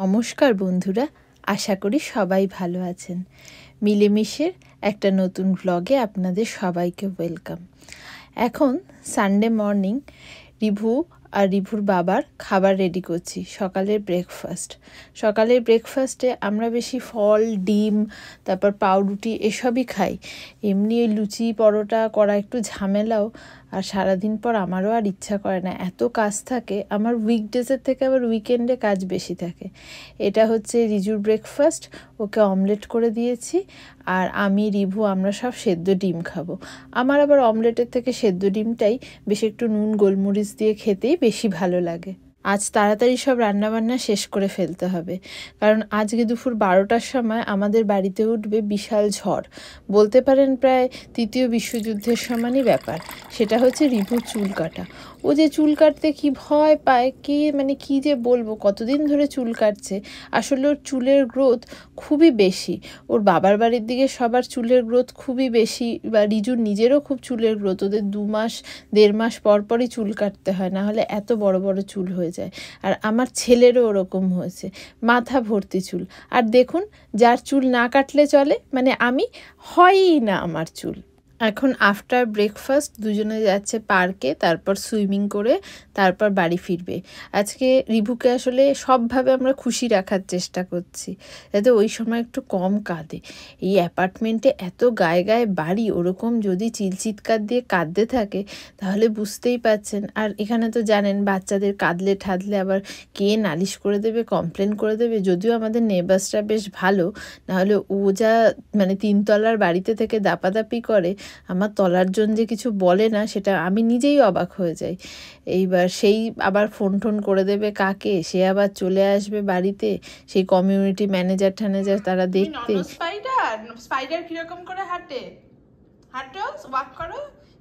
নমস্কার বন্ধুরা, আশা করি সবাই ভালো আছেন। মিলেমিশের একটা নতুন ব্লগে আপনাদের সবাইকে ওয়েলকাম। এখন সানডে মর্নিং, রিভু আর রিভুর বাবার খাবার রেডি করছি, সকালের ব্রেকফাস্টে আমরা বেশি ফল, ডিম, তারপর পাউরুটি এসবই খাই। এমনি লুচি পরোটা করা একটু ঝামেলাও, আর সারাদিন পর আমারও আর ইচ্ছা করে না, এত কাজ থাকে। আমার উইকডেজের থেকে আবার উইকেন্ডে কাজ বেশি থাকে। এটা হচ্ছে রিজুর ব্রেকফাস্ট, ওকে অমলেট করে দিয়েছি। আর আমি, রিভু, আমরা সব সেদ্ধ ডিম খাবো। আমার আবার অমলেটের থেকে সেদ্ধ ডিমটাই বেশ একটু নুন গোলমরিচ দিয়ে খেতেই বেশি ভালো লাগে। আজ তাড়াতাড়ি সব রান্নাবান্না শেষ করে ফেলতে হবে, কারণ আজকে দুপুর 12টার সময় আমাদের বাড়িতে উঠবে বিশাল ঝড়। বলতে পারেন প্রায় তৃতীয় বিশ্বযুদ্ধের সমানই ব্যাপার। সেটা হচ্ছে রিভুর চুল কাটা। ও যে চুল কাটতে কি ভয় পায়, কি যে বলবো, কতদিন ধরে চুল কাটছে। আসলে ওর চুলের গ্রোথ খুবই বেশি। ওর বাবার বাড়ির দিকে সবার চুলের গ্রোথ খুবই বেশি, বা রিজুর নিজেরও খুব চুলের গ্রোথ। ওদের 2-1.5 মাস পরই চুল কাটতে হয়, না হলে এত বড় বড় চুল হয়ে যায়। আর আমার ছেলেরও ওরকম হয়েছে, মাথা ভর্তি চুল। আর দেখুন, যার চুল না কাটলে চলে, আমি, হয়ই না আমার চুল। এখন আফটার ব্রেকফাস্ট দুজনে যাচ্ছে পার্কে, তারপর সুইমিং করে তারপর বাড়ি ফিরবে। আজকে রিভুকে আসলে সবভাবে আমরা খুশি রাখার চেষ্টা করছি, যাতে ওই সময় একটু কম কাঁদে। এই অ্যাপার্টমেন্টে এত গায়ে গায়ে বাড়ি, ওরকম যদি চিৎকার দিয়ে কাঁদতে থাকে তাহলে বুঝতেই পাচ্ছেন। আর এখানে তো জানেন, বাচ্চাদের কাঁদলে ঠাদলে আবার কে নালিশ করে দেবে, কমপ্লেন করে দেবে। যদিও আমাদের নেবার্সরা বেশ ভালো, নাহলে ও যা 3 তলার বাড়িতে থেকে দাপাদাপি করে, আমার তলার জন যে কিছু বলে না, সেটা আমি নিজেই অবাক হয়ে যাই। এইবার সেই আবার ফোন করে দেবে কাকে, সে আবার চলে আসবে বাড়িতে, সেই কমিউনিটি ম্যানেজার তারা দেখতে। স্পাইডার কিরকম করে হাঁটো, ওয়াক করো।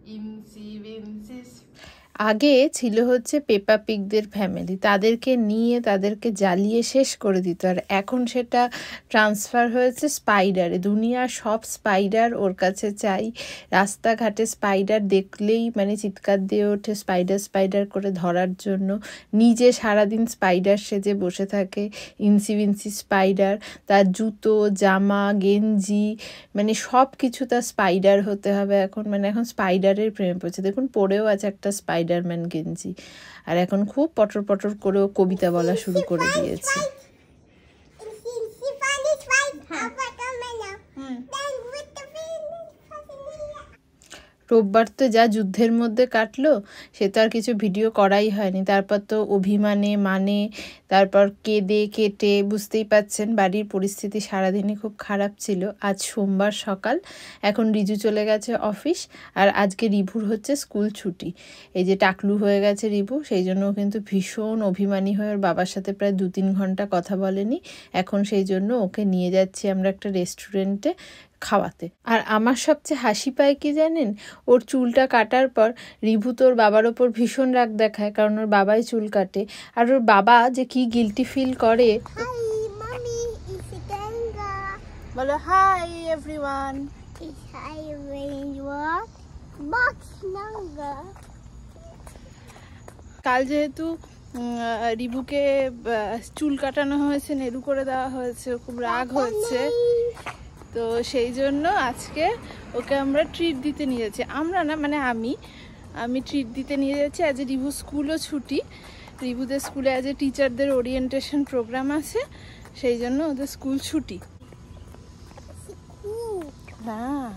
আগে ছিল হচ্ছে পেপা পিগদের ফ্যামিলি, তাদেরকে নিয়ে তাদেরকে জ্বালিয়ে শেষ করে দিত। আর এখন সেটা ট্রান্সফার হয়েছে স্পাইডারে। দুনিয়ার সব স্পাইডার ওর কাছে চাই। রাস্তাঘাটে স্পাইডার দেখলেই চিৎকার দিয়ে ওঠে, স্পাইডার করে ধরার জন্য। নিজে সারাদিন স্পাইডার সেজে বসে থাকে, ইনসি স্পাইডার। তার জুতো, জামা, গেঞ্জি, সব কিছু তার স্পাইডার হতে হবে এখন। এখন স্পাইডারের প্রেমে পড়ছে। দেখুন, পরেও আছে একটা স্পাইডারম্যান গেঞ্জি। আর এখন খুব পটর করেও কবিতা বলা শুরু করে দিয়েছে। রোববার তো যা যুদ্ধের মধ্যে কাটলো, সে তো আর কিছু ভিডিও করাই হয়নি। তারপর তো অভিমানে তারপর কেঁদে কেটে, বুঝতেই পাচ্ছেন বাড়ির পরিস্থিতি সারাদিনই খুব খারাপ ছিল। আজ সোমবার সকাল, এখন রিজু চলে গেছে অফিস, আর আজকে রিভুর হচ্ছে স্কুল ছুটি। এই যে টাকলু হয়ে গেছে রিভু, সেই জন্য কিন্তু ভীষণ অভিমানী হয়ে ওর বাবার সাথে প্রায় 2-3 ঘন্টা কথা বলেনি। এখন সেই জন্য ওকে নিয়ে যাচ্ছি আমরা একটা রেস্টুরেন্টে খাওয়াতে। আর আমার সবচেয়ে হাসি পায় কি জানেন, ওর চুলটা কাটার পর রিভু তোর বাবার ওপর ভীষণ রাগ দেখায়, কারণ ওর বাবাই চুল কাটে। আর ওর বাবা যে কি গিল্টি ফিল করে। বলো হাই এভরিওয়ান। কাল যেহেতু রিভুকে চুল কাটানো হয়েছে, নেড়ু করে দেওয়া হয়েছে, খুব রাগ হয়েছে, তো সেই জন্য আজকে ওকে আমরা ট্রিট দিতে নিয়ে যাচ্ছি। আমরা না, আমি ট্রিট দিতে নিয়ে যাচ্ছি। আজ রিভু স্কুলও ছুটি। রিভুদের স্কুলে আজ টিচারদের ওরিয়েন্টেশন প্রোগ্রাম আছে, সেই জন্য ওদের স্কুল ছুটি। হ্যাঁ,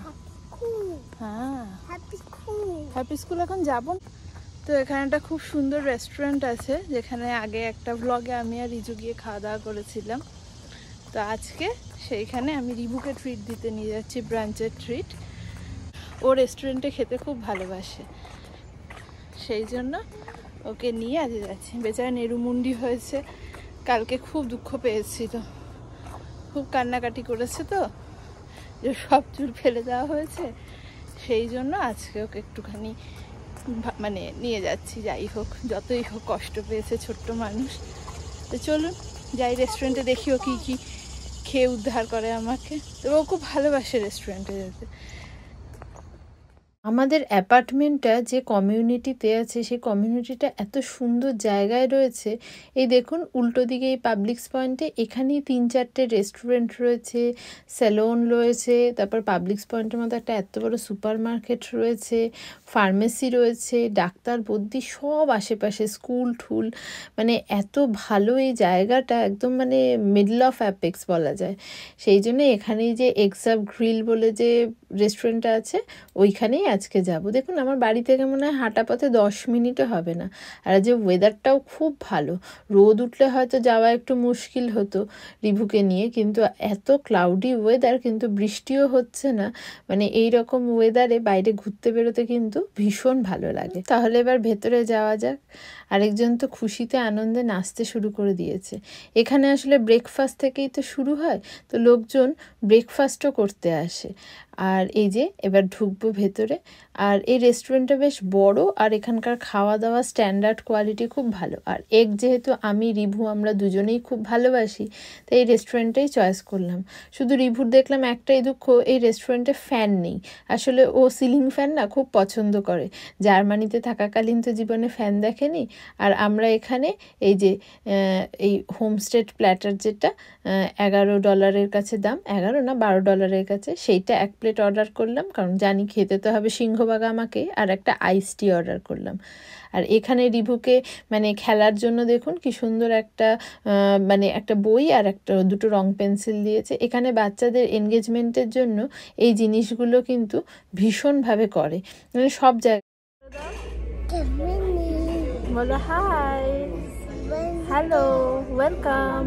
হ্যাপি স্কুল এখন যাব। তো এখানে একটা খুব সুন্দর রেস্টুরেন্ট আছে, যেখানে আগে একটা ভ্লগে আমি আর রিজু গিয়ে খাওয়া দাওয়া করেছিলাম। তো আজকে সেইখানে আমি রিভুকে ট্রিট দিতে নিয়ে যাচ্ছি, ব্রাঞ্চের ট্রিট। ও রেস্টুরেন্টে খেতে খুব ভালোবাসে, সেই জন্য ওকে নিয়ে আজ যাচ্ছি। বেচারা নেরুমুন্ডি হয়েছে, কালকে খুব দুঃখ পেয়েছিল, খুব কান্নাকাটি করেছে, তো যে সব চুল ফেলে দেওয়া হয়েছে, সেই জন্য আজকে ওকে একটুখানি নিয়ে যাচ্ছি। যাই হোক, যতই হোক, কষ্ট পেয়েছে ছোট্ট মানুষ। তো চলুন যাই রেস্টুরেন্টে, দেখি ও কি খেয়ে উদ্ধার করে আমাকে। তো ও খুব ভালোবাসে রেস্টুরেন্টে যেতে। আমাদের অ্যাপার্টমেন্টটা যে কমিউনিটিতে আছে সেই কমিউনিটিটা এত সুন্দর জায়গায় রয়েছে। এই দেখুন উল্টো দিকে এই পাবলিক্স পয়েন্টে এখানেই 3-4টে রেস্টুরেন্ট রয়েছে, স্যালন রয়েছে, তারপর পাবলিক্স পয়েন্টের মধ্যে একটা এত বড় সুপার মার্কেট রয়েছে, ফার্মেসি রয়েছে, ডাক্তার বদ্যি সব আশেপাশে, স্কুল ঠুল, মানে এত ভালো এই জায়গাটা, একদম মানে মিডল অফ অ্যাপেক্স বলা যায়। সেই জন্য এখানেই যে এক্সাপ গ্রিল বলে যে রেস্টুরেন্টটা আছে ওইখানেই আজকে যাব। দেখুন আমার বাড়ি থেকে মনে হয় হাঁটা পথে 10 মিনিটও হবে না। আর যে ওয়েদারটাও খুব ভালো, রোদ উঠলে হয়তো যাওয়া একটু মুশকিল হতো রিভুকে নিয়ে, কিন্তু এত ক্লাউডি ওয়েদার, কিন্তু বৃষ্টিও হচ্ছে না, মানে এই রকম ওয়েদারে বাইরে ঘুরতে বেরোতে কিন্তু ভীষণ ভালো লাগে। তাহলে এবার ভেতরে যাওয়া যাক। আরেকজন তো খুশিতে আনন্দে নাচতে শুরু করে দিয়েছে। এখানে আসলে ব্রেকফাস্ট থেকেই তো শুরু হয়, তো লোকজন ব্রেকফাস্টও করতে আসে। আর এই যে এবার ঢুকবো ভেতরে। আর এই রেস্টুরেন্টটা বেশ বড়, আর এখানকার খাওয়া দাওয়া স্ট্যান্ডার্ড কোয়ালিটি খুব ভালো। আর এগ যেহেতু আমি রিভু আমরা দুজনেই খুব ভালোবাসি, তাই এই রেস্টুরেন্টেই চয়েস করলাম। শুধু রিভুর দেখলাম একটাই দুঃখ, এই রেস্টুরেন্টে ফ্যান নেই। আসলে ও সিলিং ফ্যান না খুব পছন্দ করে, জার্মানিতে থাকাকালীন তো জীবনে ফ্যান দেখেনি। আর আমরা এখানে এই যে এই হোমস্টেড প্ল্যাটার যেটা $11 কাছে দাম, 11 না $12 কাছে, সেইটা এক প্লেট অর্ডার করলাম, কারণ জানি খেতে তো হবে সিংহভাগ আমাকে, আর একটা আইস টি অর্ডার করলাম। আর এখানে রিভুকে মানে খেলার জন্য দেখুন কি সুন্দর একটা মানে একটা বই আর একটা দুটো রং পেন্সিল দিয়েছে। এখানে বাচ্চাদের এনগেজমেন্টের জন্য এই জিনিসগুলো কিন্তু ভীষণভাবে করে, মানে সব জায়গায়। বলো হাই, হ্যালো, ওয়েলকাম।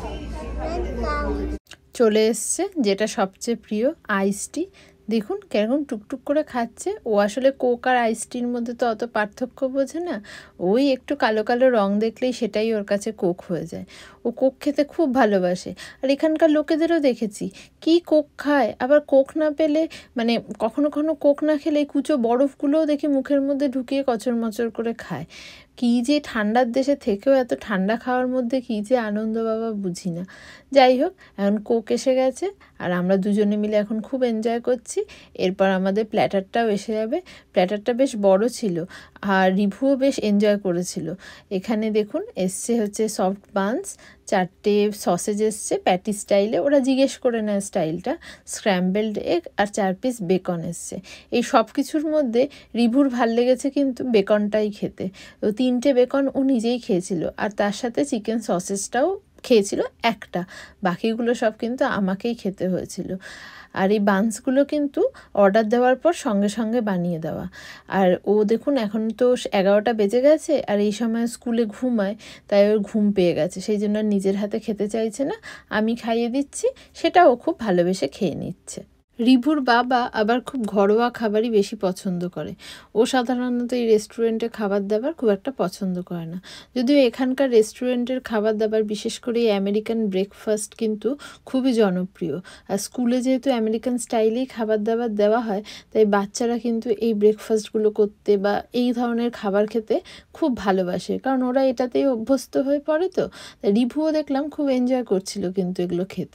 চলে এসছে যেটা সবচেয়ে প্রিয়, আইস টি। দেখুন কেরকম টুকটুক করে খাচ্ছে। ও আসলে কোক আর আইস টির মধ্যে তো অত পার্থক্য বোঝে না, ওই একটু কালো কালো রং দেখলেই সেটাই ওর কাছে কোক হয়ে যায়। ও কোক খেতে খুব ভালোবাসে। আর এখানকার লোকেদেরও দেখেছি কি কোক খায়, আবার কোক না পেলে মানে কখনো কখনো কোক না খেলে কুচো বরফগুলোও দেখি মুখের মধ্যে ঢুকিয়ে কচর মচর করে খায়। কী যে ঠান্ডার দেশে থেকেও এত ঠান্ডা খাওয়ার মধ্যে কী যে আনন্দ বাবা বুঝি না। যাই হোক, এখন কোক এসে গেছে আর আমরা দুজনে মিলে এখন খুব এনজয় করছি। এরপর আমাদের প্ল্যাটারটাও এসে যাবে। প্ল্যাটারটা বেশ বড় ছিল আর রিভুও বেশ এনজয় করেছিল। এখানে দেখুন এসছে হচ্ছে সফট বানস, 4টে সসেজ এসছে প্যাটি স্টাইলে, ওরা জিজ্ঞেস করে নেয় স্টাইলটা, স্ক্র্যাম্বলড এগ আর 4 পিস বেকন এসছে। এই সব কিছুর মধ্যে রিভুর ভাল লেগেছে কিন্তু বেকনটাই খেতে। তো 3টে বেকন ও নিজেই খেয়েছিল, আর তার সাথে চিকেন সসেজটাও খেয়েছিল একটা, বাকিগুলো সব কিন্তু আমাকেই খেতে হয়েছিল। আর এই বান্সগুলো কিন্তু অর্ডার দেওয়ার পর সঙ্গে সঙ্গে বানিয়ে দেওয়া। আর ও দেখুন এখন তো 11টা বেজে গেছে, আর এই সময় স্কুলে ঘুমায়, তাই ওর ঘুম পেয়ে গেছে, সেই জন্য নিজের হাতে খেতে চাইছে না, আমি খাইয়ে দিচ্ছি, সেটা ও খুব ভালোবেসে খেয়ে নিচ্ছে। রিভুর বাবা আবার খুব ঘরোয়া খাবারই বেশি পছন্দ করে। ও সাধারণত এই রেস্টুরেন্টে খাবার দাবার খুব একটা পছন্দ করে না, যদিও এখানকার রেস্টুরেন্টের খাবার দাবার বিশেষ করে এই আমেরিকান ব্রেকফাস্ট কিন্তু খুবই জনপ্রিয়। আর স্কুলে যেহেতু আমেরিকান স্টাইলেই খাবার দাবার দেওয়া হয়, তাই বাচ্চারা কিন্তু এই ব্রেকফাস্টগুলো করতে বা এই ধরনের খাবার খেতে খুব ভালোবাসে, কারণ ওরা এটাতেই অভ্যস্ত হয়ে পড়ে। তো রিভুও দেখলাম খুব এনজয় করছিল কিন্তু এগুলো খেতে।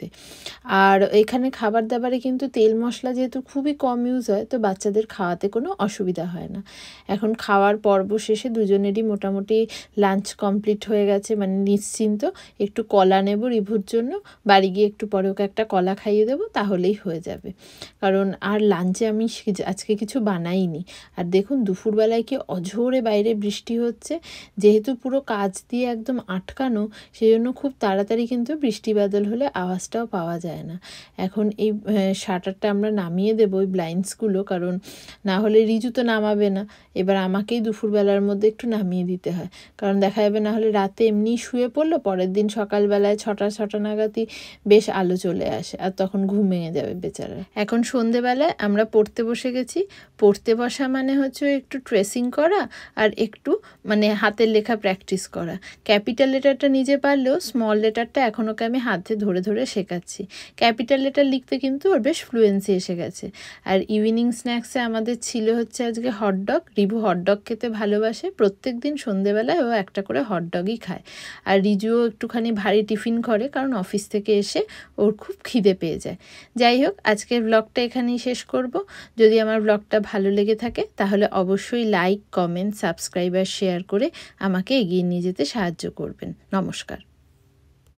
আর এখানে খাবার দাবারে কিন্তু তেল মশলা যেহেতু খুবই কম ইউজ হয়, তো বাচ্চাদের খাওয়াতে কোনো অসুবিধা হয় না। এখন খাওয়ার পর্ব শেষে দুজনেরই মোটামুটি লাঞ্চ কমপ্লিট হয়ে গেছে, মানে নিশ্চিন্ত। একটু কলা নেব রিভুর জন্য, বাড়ি গিয়ে একটু পরে ওকে একটা কলা খাইয়ে দেবো, তাহলেই হয়ে যাবে। কারণ আর লাঞ্চে আমি আজকে কিছু বানাইনি। আর দেখুন দুপুরবেলায় কি অঝোরে বাইরে বৃষ্টি হচ্ছে, যেহেতু পুরো কাচ দিয়ে একদম আটকানো, সেই জন্য খুব তাড়াতাড়ি কিন্তু বৃষ্টি বাদল হলে আওয়াজটাও পাওয়া যায় না। এখন এই শাটারটা আমরা নামিয়ে দেবো, ওই ব্লাইন্ডসগুলো, কারণ না হলে রিজু তো নামাবে না, এবার আমাকেই দুপুরবেলার মধ্যে একটু নামিয়ে দিতে হয়, কারণ দেখা যাবে না হলে রাতে এমনি শুয়ে পড়লো, পরের দিন সকালবেলায় 6টা নাগাদই বেশ আলো চলে আসে, আর তখন ঘুম ভেঙে যাবে বেচারা। এখন সন্ধেবেলায় আমরা পড়তে বসে গেছি। পড়তে বসা মানে হচ্ছে একটু ট্রেসিং করা আর একটু মানে হাতের লেখা প্র্যাকটিস করা। ক্যাপিটাল লেটারটা নিজে পারলেও স্মল লেটারটা এখন ওকে আমি হাতে ধরে ধরে শেখাচ্ছি। ক্যাপিটাল লেটার লিখতে কিন্তু ওর বেশ ফ্লুয়েন্ট ফ্লুয়েন্সি এসে গেছে। আর ইভিনিং স্ন্যাক্সে আমাদের ছিল হচ্ছে আজকে হটডগ। রিভু হটডগ খেতে ভালোবাসে, প্রত্যেক দিন সন্ধেবেলায় ও একটা করে হটডগই খায়। আর রিজুও একটুখানি ভারী টিফিন করে, কারণ অফিস থেকে এসে ওর খুব খিদে পেয়ে যায়। যাই হোক, আজকের ব্লগটা এখানেই শেষ করব। যদি আমার ব্লগটা ভালো লেগে থাকে তাহলে অবশ্যই লাইক, কমেন্ট, সাবস্ক্রাইব আর শেয়ার করে আমাকে এগিয়ে নিয়ে যেতে সাহায্য করবেন। নমস্কার।